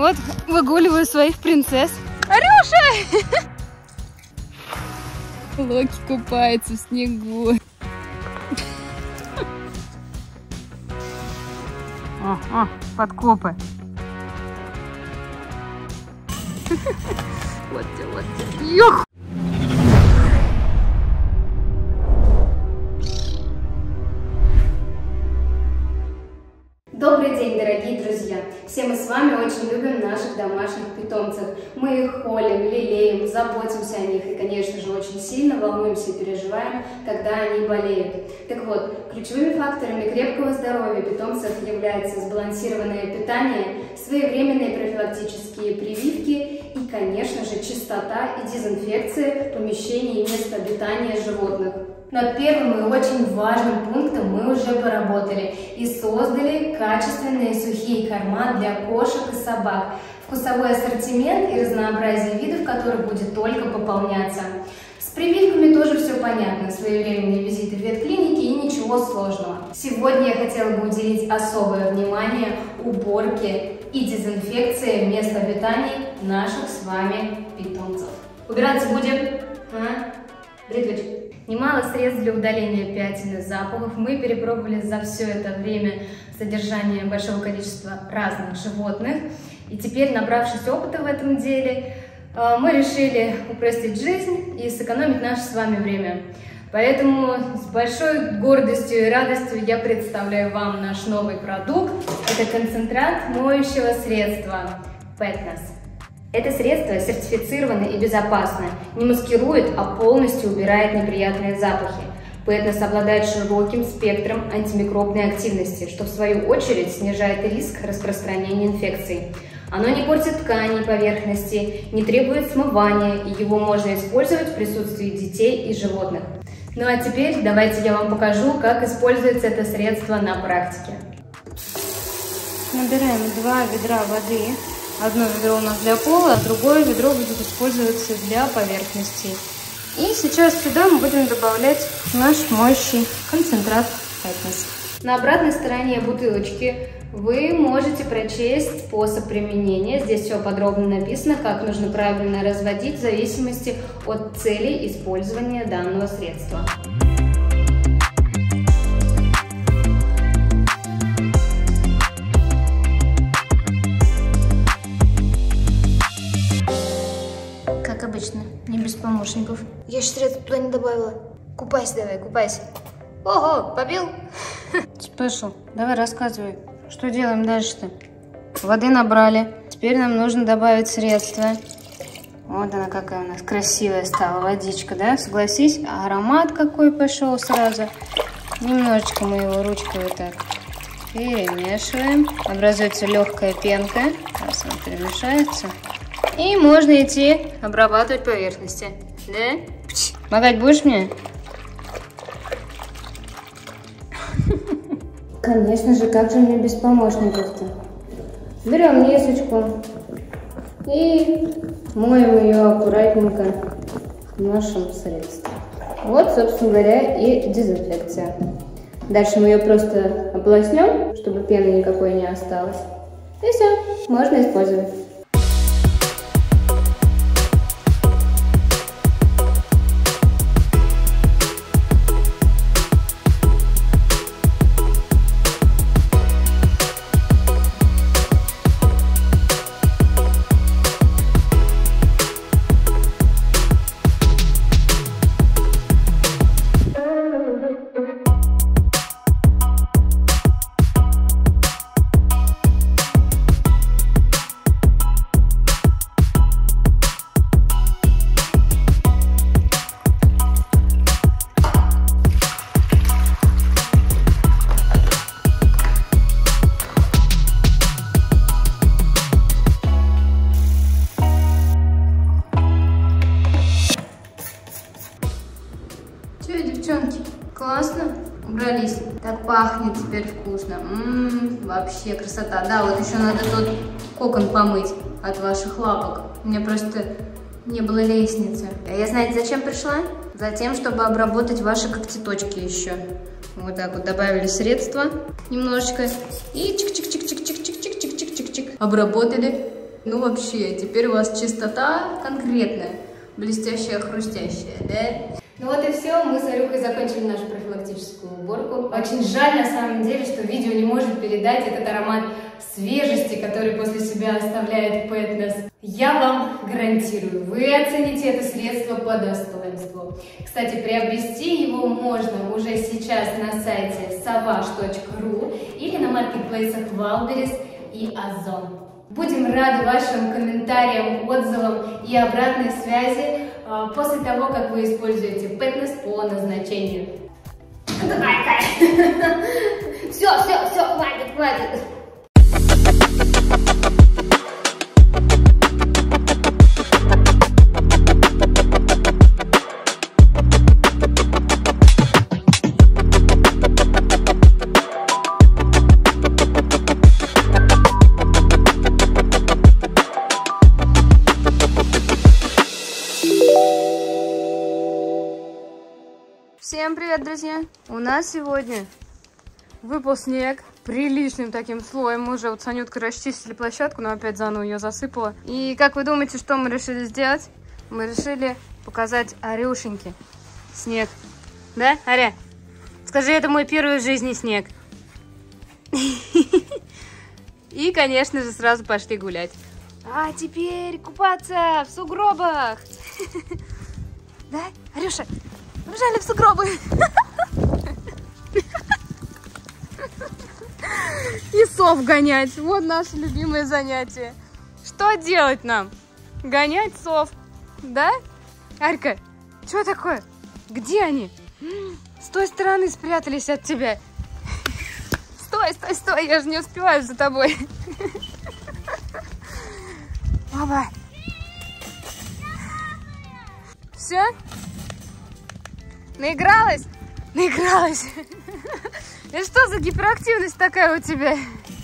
Вот выгуливаю своих принцесс. Арюша! Локи купается в снегу. О, подкопы. Вот те. Ёх! Добрый день, дорогие друзья! Все мы с вами очень любим наших домашних питомцев. Мы их холим, лелеем, заботимся о них и, конечно же, очень сильно волнуемся и переживаем, когда они болеют. Так вот, ключевыми факторами крепкого здоровья питомцев являются сбалансированное питание, своевременные профилактические прививки и, конечно же, чистота и дезинфекция помещений и мест обитания животных. Над первым и очень важным пунктом мы уже поработали и создали качественные сухие корма для кошек и собак, вкусовой ассортимент и разнообразие видов, который будет только пополняться. С прививками тоже все понятно, своевременные визиты в ветклиники и ничего сложного. Сегодня я хотела бы уделить особое внимание уборке и дезинфекции мест обитания наших с вами питомцев. Убираться будем? Бритвочка. Немало средств для удаления пятен и запахов мы перепробовали за все это время содержания большого количества разных животных. И теперь, набравшись опыта в этом деле, мы решили упростить жизнь и сэкономить наше с вами время. Поэтому с большой гордостью и радостью я представляю вам наш новый продукт. Это концентрат моющего средства Petness. Это средство сертифицировано и безопасно, не маскирует, а полностью убирает неприятные запахи. Petness обладает широким спектром антимикробной активности, что в свою очередь снижает риск распространения инфекций. Оно не портит ткани и поверхности, не требует смывания, и его можно использовать в присутствии детей и животных. Ну а теперь давайте я вам покажу, как используется это средство на практике. Набираем 2 ведра воды. Одно ведро у нас для пола, а другое ведро будет использоваться для поверхностей. И сейчас сюда мы будем добавлять наш моющий концентрат Petness. На обратной стороне бутылочки вы можете прочесть способ применения. Здесь все подробно написано, как нужно правильно разводить в зависимости от цели использования данного средства. Не без помощников. Я еще средств туда не добавила. Купайся давай, купайся. Ого, побил? Спешл, давай рассказывай, что делаем дальше-то? Воды набрали. Теперь нам нужно добавить средства. Вот она какая у нас красивая стала водичка, да? Согласись, аромат какой пошел сразу. Немножечко мы его ручкой вот так перемешиваем. Образуется легкая пенка. Сейчас она перемешается. И можно идти обрабатывать поверхности. Да? Помогать будешь мне? Конечно же, как же мне без помощников-то? Берем мисочку и моем ее аккуратненько нашим средством. Вот, собственно говоря, и дезинфекция. Дальше мы ее просто ополоснем, чтобы пены никакой не осталось. И все, можно использовать. Девчонки, классно убрались. Так пахнет теперь вкусно. Вообще красота. Да, вот еще надо тот кокон помыть от ваших лапок. У меня просто не было лестницы. А я, знаете, зачем пришла? Затем, чтобы обработать ваши когтеточки еще. Вот так вот добавили средства немножечко. И чик-чик-чик-чик-чик-чик-чик-чик-чик-чик. Обработали. Ну вообще, теперь у вас чистота конкретная, блестящая, хрустящая, да? Ну вот и все, мы с Арюхой закончили нашу профилактическую уборку. Очень жаль на самом деле, что видео не может передать этот аромат свежести, который после себя оставляет Пэтнес. Я вам гарантирую, вы оцените это средство по достоинству. Кстати, приобрести его можно уже сейчас на сайте savage.ru или на маркетплейсах Wildberries и Озон. Будем рады вашим комментариям, отзывам и обратной связи после того, как вы используете Пэтнес по назначению. Все, хватит. Всем привет, друзья! У нас сегодня выпал снег приличным таким слоем. Мы уже вот с Анюткой расчистили площадку, но опять заново ее засыпало. И как вы думаете, что мы решили сделать? Мы решили показать Арюшеньке снег. Да, Аря? Скажи, это мой первый в жизни снег. И, конечно же, сразу пошли гулять. А теперь купаться в сугробах. Да, Арюша? Побежали в сугробы. И сов гонять. Вот наше любимое занятие. Что делать нам? Гонять сов. Да? Арька, что такое? Где они? С той стороны спрятались от тебя. Стой, я же не успеваю за тобой. Опа. Все? Наигралась? Наигралась. Это что за гиперактивность такая у тебя?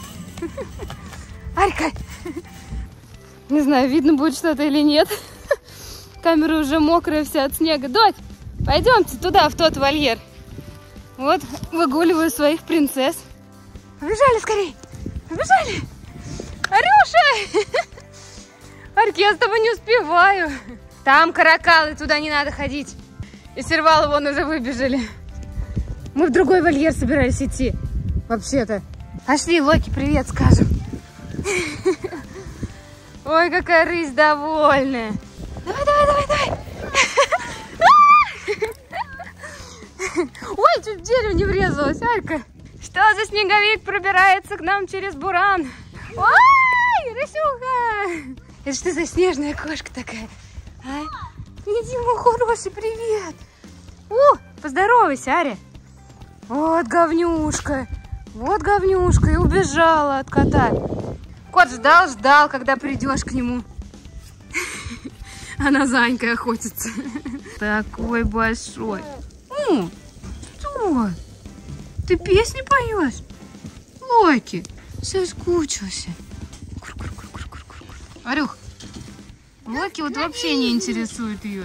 Арька. Не знаю, видно будет что-то или нет. Камера уже мокрая вся от снега. Дочь, пойдемте туда, в тот вольер. Вот, выгуливаю своих принцесс. Побежали скорей. Побежали. Арюша! Арька, я с тобой не успеваю. Там каракалы, туда не надо ходить. И сервалы вон уже выбежали. Мы в другой вольер собирались идти. Вообще-то. Пошли, Локи, привет скажем. Ой, какая рысь довольная. Давай. Ой, чуть в дерево не врезалась, Алька. Что за снеговик пробирается к нам через буран? Ой, Рысюха. Это что за снежная кошка такая? А? Иди, мой хороший, привет. О, поздоровайся, Аря. Вот говнюшка, и убежала от кота. Кот ждал, когда придешь к нему. Она за Анькой охотится. Такой большой. О, что? Ты песни поешь? Локи, соскучился. Арюх, Локи вот вообще не интересует ее.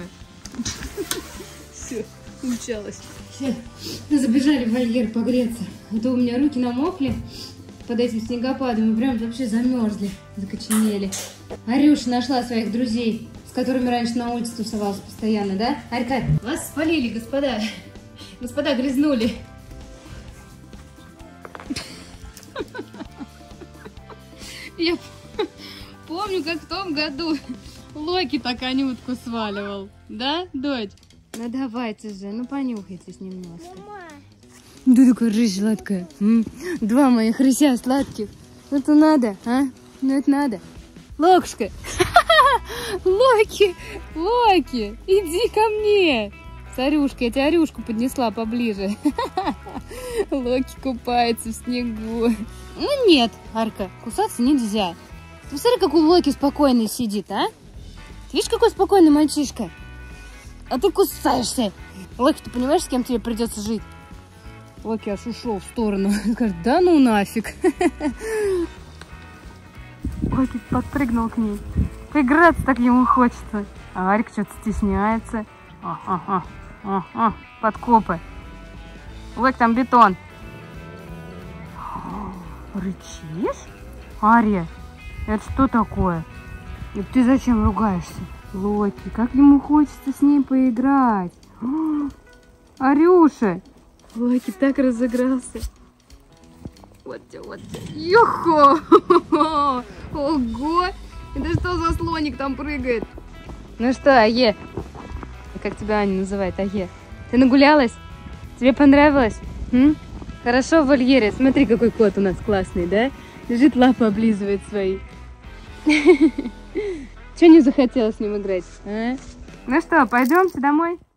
Все, умчалась. Все, забежали в вольер погреться. А то у меня руки намокли под этим снегопадом и прям вообще замерзли, закоченели. Арюша нашла своих друзей, с которыми раньше на улице тусовалась постоянно, да? Арька, вас спалили, господа. Господа грязнули. Я помню, как в том году Локи так Анютку сваливал. Да, дочь? Ну давайте же, ну понюхайтесь немножко. Да такая рысь сладкая. Два моих рыся сладких. Это надо, а? Ну это надо. Локушка. Локи, иди ко мне. Царюшка, я тебе Арюшку поднесла поближе. Локи купается в снегу. Ну нет, Арка, кусаться нельзя. Посмотри, как у Локи спокойно сидит, а? Видишь, какой спокойный мальчишка? А ты кусаешься. Локи, ты понимаешь, с кем тебе придется жить? Локи аж ушел в сторону. Скажет, да ну нафиг. Локи подпрыгнул к ней. Поиграться так ему хочется. А Арик что-то стесняется. Подкопы. Локи, там бетон. Рычишь? Ария, это что такое? Ты зачем ругаешься? Локи, как ему хочется с ней поиграть. Арюша! Локи так разыгрался. Вот тебе, вот тебе. Йохо! Ого! Это что за слоник там прыгает? Ну что, Ае? Как тебя Аня называет, Ае? Ты нагулялась? Тебе понравилось? Хорошо в вольере. Смотри, какой кот у нас классный, да? Лежит, лапы облизывает свои. Че не захотела с ним играть? А? Ну что, пойдемте домой?